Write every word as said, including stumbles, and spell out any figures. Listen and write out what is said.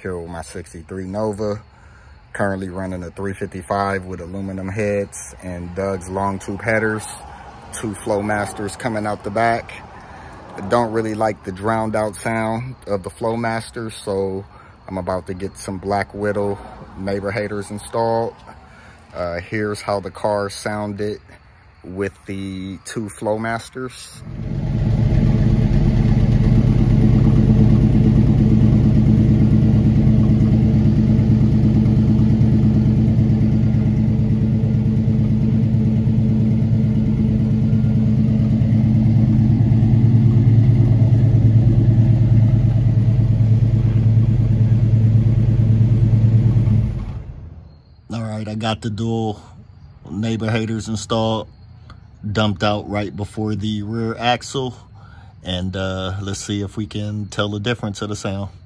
here with my sixty-three Nova. Currently running a three fifty-five with aluminum heads and Doug's long tube headers. Two Flowmasters coming out the back. I don't really like the drowned out sound of the Flowmasters, so I'm about to get some Black Widow neighbor haters installed. Uh, here's how the car sounded with the two Flowmasters. All right, I got the dual neighbor haters installed, dumped out right before the rear axle, and uh, let's see if we can tell the difference of the sound.